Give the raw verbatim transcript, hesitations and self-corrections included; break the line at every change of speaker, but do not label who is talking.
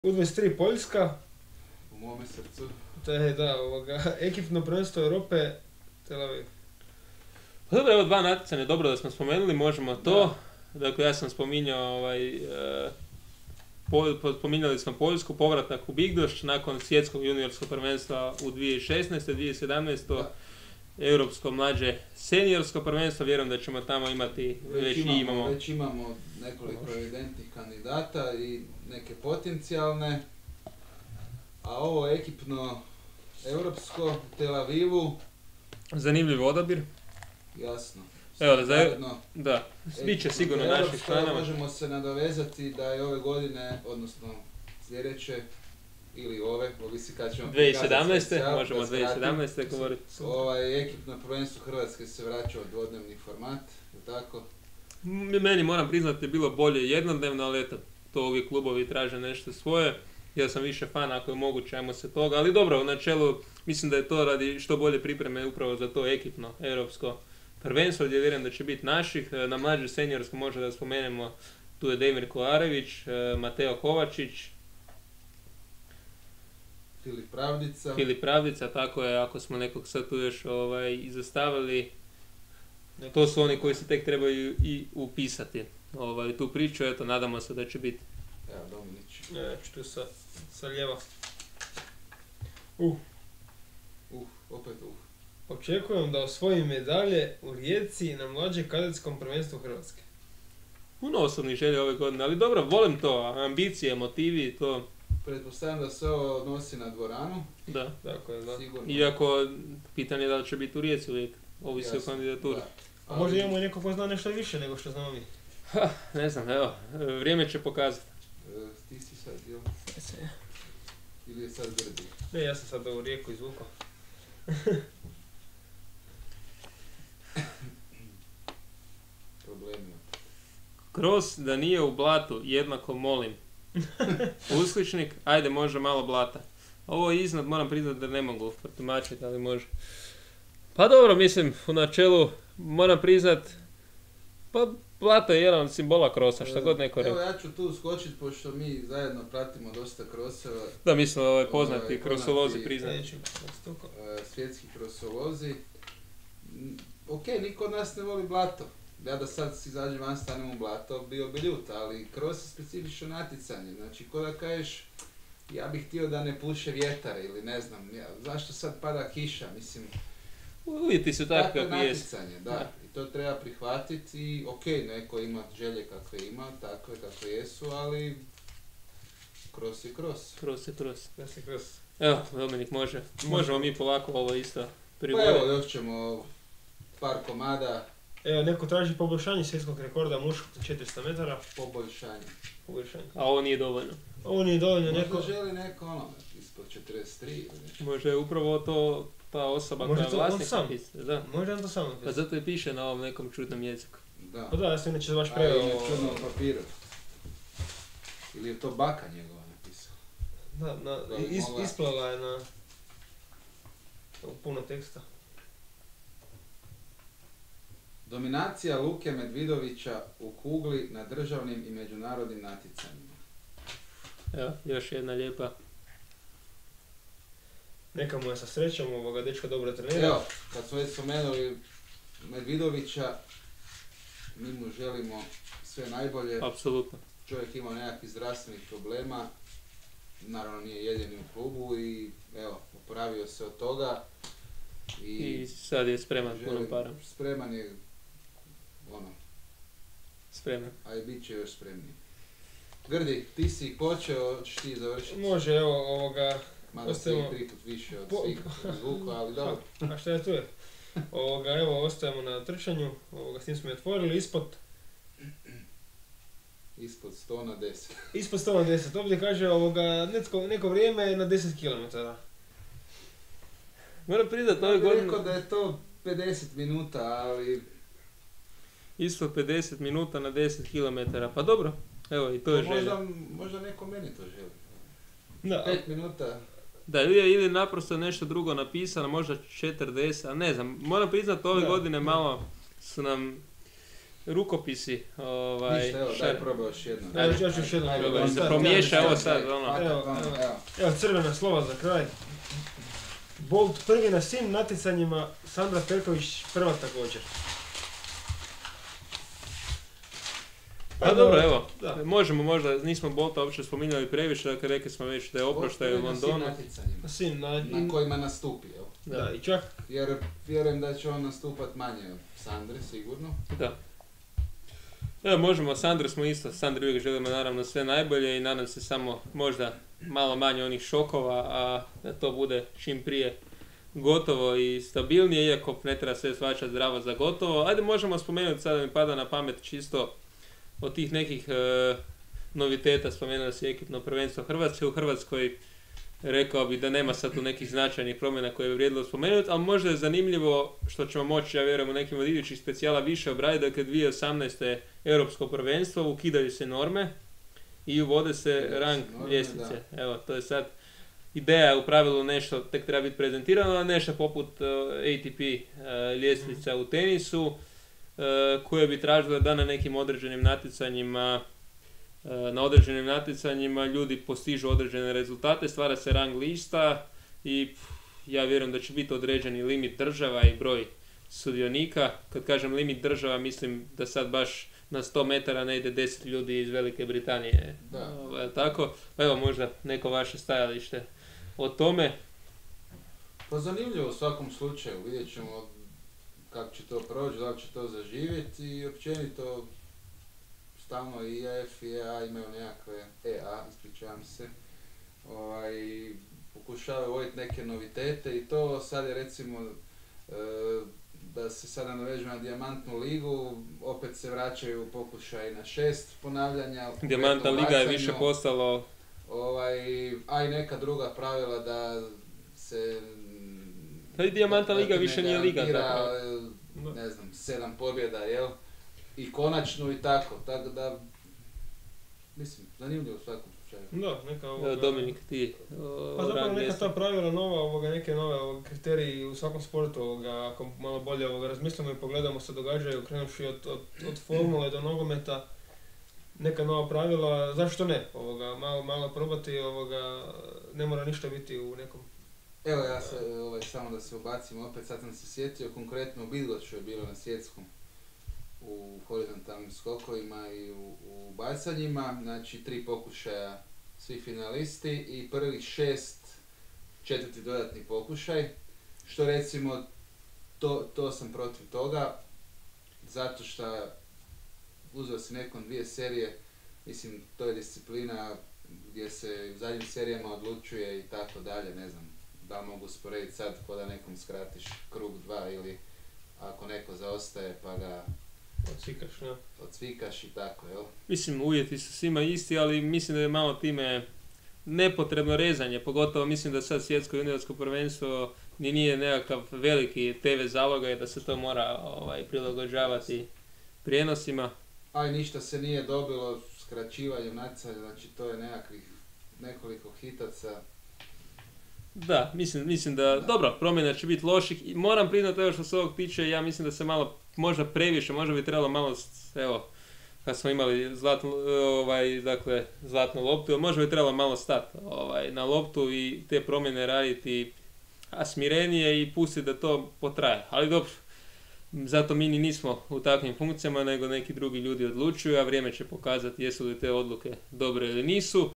U dvadeset tri Poljska.
U mome srcu.
To je, da, ovoga, ekipno prvenstvo Europe, Tel Aviv.
Pa dobro, evo dva natjecanja, dobro da smo spomenuli, možemo to. Da. Dakle, ja sam spominjao, ovaj, e, po, po, spominjali smo Poljsku, povratak u Bigdoš nakon svjetskog juniorskog prvenstva u dvije tisuće šesnaeste. dvije tisuće sedamnaeste. Da. Europsko mlađe seniorsko prvenstvo, vjerujem da ćemo tamo imati,
već,
već
imamo,
imamo.
Već imamo nekoliko evidentnih kandidata i neke potencijalne, a ovo ekipno europsko, Tel Avivu.
Zanimljiv odabir.
Jasno.
Evo da, zajedno, da, bit će sigurno naših članova.
Možemo se nadovezati da je ove godine, odnosno sljedeće, ili ove, ovisi kad ćemo
dvije tisuće sedamnaeste. Možemo dvije tisuće sedamnaeste govoriti.
Ovaj ekipno prvenstvo Hrvatske se vraća u dvodnevni format, je tako?
Meni, moram priznati, je bilo bolje jednodnevno, ali eto, to ovi klubovi traže nešto svoje. Ja sam više fan, ako je moguće, ajmo se toga, ali dobro, u načelu mislim da je to radi što bolje pripreme upravo za to ekipno europsko prvenstvo, gdje vjerujem da će biti naših. Na mlađe seniorskom možda da spomenemo, tu je Demir Kolarević, Mateo Kovačić,
Filip Pravdica.
Filip Pravdica, tako je, ako smo nekog sad tu još ovaj, izostavili, to su oni koji se tek trebaju i upisati ovaj, tu priču, eto, nadamo se da će biti.
Evo, Dominić.
Ja ću tu sa, sa lijeva. Uh.
Uh, opet uh.
Očekujem da osvojim medalje u Rijeci na mlađe kadetskom prvenstvu Hrvatske.
Puno osobnih želja ove godine, ali dobro, volim to, ambicije, motivi, to.
Pretpostavljam da se ovo odnosi na dvoranu.
Da.
Dakle, da.
Sigurno.
Iako, pitanje je da li će biti u Rijeci uvijek, ovisi o kandidaturi.
Da.
A možda imamo i neko ko zna nešto više nego što znamo mi.
Ha, ne znam, evo, vrijeme će pokazati.
E, ti si sad, jel?
Se.
Ili je sad Grdi?
Ne, ja sam sad ovu Rijeku izvukao.
Problemima.
Kroz da nije u blatu, jednako molim. Uskličnik, ajde može malo blata. Ovo iznad moram priznati da ne mogu protumačiti, ali može. Pa dobro, mislim, u načelu moram priznat, pa blato je jedan od simbola krosa, šta god neko rekao.
Evo ja ću tu skočiti, pošto mi zajedno pratimo dosta kroseva.
Da, mislim, ovaj poznati
ovaj,
krosolozi priznati.
Svjetski krosolozi. Ok, niko od nas ne voli blato. Ja da sad si izađem van, stanem u blato, bio bi ljut, ali kros je specifično natjecanje. Znači, ko da kažeš, ja bih htio da ne puše vjetar ili ne znam, ja, zašto sad pada kiša, mislim.
Uvjeti su tako kako jest.
Natjecanje, da. da. I to treba prihvatiti i ok, neko ima želje kakve ima, takve kakve jesu, ali kros je kros.
Kros je kros.
Kros je kros.
Evo, Dominik, može. Možemo mi polako ovo isto
privoditi. Pa evo, još ćemo par komada.
Evo, neko traži poboljšanje svjetskog rekorda muškog na četiristo metara.
Poboljšanje.
Poboljšanje.
A ovo nije dovoljno.
Ovo nije dovoljno,
možda
neko...
Možda želi neko ono, ispod četrdeset tri ili nešto.
Možda je upravo to ta osoba
možda
koja je vlasnik napisao. Da.
Možda on to sam napisao.
Pa zato je piše na ovom nekom čudnom jeziku.
Da.
Pa da, ja sam inače baš preo...
A ili čudnom papiru. Ili je to baka njegova napisao.
Da, na, is, isplala je na... u puno teksta.
Dominacija Luke Medvidovića u kugli na državnim i međunarodnim natjecanjima.
Evo, još jedna lijepa.
Neka mu je sa srećom, ovoga dečka dobro trenira.
Evo, kad smo već spomenuli Medvidovića, mi mu želimo sve najbolje.
Apsolutno.
Čovjek ima nekakvih zdravstvenih problema, naravno nije jedini u klubu i evo, oporavio se od toga.
I, I sad je spreman punom parom.
Spreman je, ono,
spreman.
A i bit će još spremniji. Grdi, ti si počeo, hoćeš ti završiti?
Može, evo ovoga...
Mada ostajemo... si tri put više od po... svih zvuka, ali dobro.
A šta je tu je? Ovoga, evo, ostajemo na trčanju, ovoga, s tim smo je otvorili, ispod...
Ispod sto na deset.
Ispod sto na deset, ovdje kaže ovoga, netko, neko vrijeme na deset kilometara.
Moram priznat, ove
godine... Ja bih
godine...
rekao da je to pedeset minuta, ali...
Ispod pedeset minuta na deset kilometara, pa dobro, evo i to je želja.
Možda, možda neko meni to želi.
Da.
pet minuta.
Da, ili, ili naprosto nešto drugo napisano, možda četrdeset, a ne znam, moram priznat ove da, godine da. malo su nam rukopisi, ovaj,
Ništa, evo, daj
šar-
probaj još jedno.
Evo, ja ću još jedno.
Ajde,
Probaj,
ajde,
se
ajde,
promiješa
ajde,
ovo
ajde,
sad,
ajde,
ono.
ajde,
Evo,
ono,
evo.
evo.
Evo, crvena slova za kraj. Bolt prvi na svim natjecanjima, Sandra Perković prva također.
Pa dobro, evo,
Da.
možemo možda, nismo Bolta uopće spominjali previše, dakle rekli smo već da je oproštaj u
Prvi na svim
Londonu.
natjecanjima
Na svim, na,
na kojima nastupi, evo.
da, i čak
Jer vjerujem da će on nastupat manje od Sandre, sigurno.
Da. Evo možemo, Sandru smo isto, Sandri uvijek želimo naravno sve najbolje i nadam se samo možda malo manje onih šokova, a da to bude čim prije gotovo i stabilnije, iako ne treba sve shvaćati zdravo za gotovo. Ajde možemo spomenuti, sada mi pada na pamet čisto od tih nekih e, noviteta, spomenuo si ekipno prvenstvo Hrvatske. U Hrvatskoj rekao bih da nema sad tu nekih značajnih promjena koje bi vrijedilo spomenuti, ali možda je zanimljivo što ćemo moći, ja vjerujem, u nekim od idućih specijala više obraditi, dakle dvije tisuće osamnaeste. Europsko prvenstvo, ukidaju se norme i uvode se
Ukidaju se
rang
norme,
ljestvice. Evo, to je sad ideja je u pravilu nešto, tek treba biti prezentirano, a nešto poput uh, A T P uh, ljestvica u tenisu, uh, koje bi tražile da na nekim određenim natjecanjima uh, na određenim natjecanjima ljudi postižu određene rezultate, stvara se rang lista i pff, ja vjerujem da će biti određeni limit država i broj sudionika. Kad kažem limit država, mislim da sad baš na sto metara ne ide deset ljudi iz Velike Britanije.
Da.
Ovaj, tako, pa evo možda neko vaše stajalište o tome.
Pa zanimljivo u svakom slučaju, vidjet ćemo kako će to proći, da li će to zaživjeti i općenito stalno i I A F i E A imaju nekakve, E A, ispričavam se, ovaj, pokušavaju uvoditi neke novitete i to sad je recimo e, da se sada navežu na Dijamantnu ligu, opet se vraćaju pokušaj na šest ponavljanja. u
Dijamantna
konkretnom
liga je
bacanju.
više postalo...
Ovaj, a i neka druga pravila da se...
Pa i Dijamantna
da- da
liga
ti ne
više nije liga,
garantira,
zapravo.
ne znam, sedam pobjeda, jel? I konačnu i tako, tako da... Mislim, zanimljivo u svakom slučaju.
da, neka
Evo,
ovoga...
Dominik, ti... o,
Pa zapravo
rang
neka
ljestvice.
ta pravila nova, ovoga, neke nove ovoga, kriteriji u svakom sportu, ovoga, ako malo bolje ovoga, razmislimo i pogledamo se događaju, krenuvši od, od, od formule do nogometa, neka nova pravila, zašto ne, ovoga, malo, malo probati, ovoga, ne mora ništa biti u nekom...
Evo ja se, ovaj, samo da se ubacim opet, sad sam se sjetio, konkretno u Bidgoću je bilo na svjetskom u horizontalnim skokovima i u, u bacanjima, znači tri pokušaja svi finalisti i prvih šest četvrti dodatni pokušaj, što recimo to, to sam protiv toga, zato što uzeo si nekom dvije serije, mislim to je disciplina gdje se u zadnjim serijama odlučuje i tako dalje, ne znam da mogu sporediti sad ko da nekom skratiš krug dva ili ako neko zaostaje pa ga
Odsvikaš, ne?
odsvikaš i tako, jel?
Mislim, uvjeti su svima isti, ali mislim da je malo time nepotrebno rezanje, pogotovo mislim da sad svjetsko juniorsko prvenstvo ni nije nekakav veliki te ve zalogaj da se to mora ovaj, prilagođavati prijenosima.
A i ništa se nije dobilo skraćivanjem natjecanja, znači to je nekakvih nekoliko hitaca.
Da, mislim, mislim da,
Da.
dobro, promjena će biti loših i moram priznati evo što se ovog tiče, ja mislim da se malo, možda previše, možda bi trebalo malo, s- evo, kad smo imali zlatnu, ovaj, dakle, zlatnu loptu, možda bi trebalo malo stati ovaj, na loptu i te promjene raditi a smirenije i pustiti da to potraje. Ali dobro, zato mi ni nismo u takvim funkcijama, nego neki drugi ljudi odlučuju, a vrijeme će pokazati jesu li te odluke dobre ili nisu.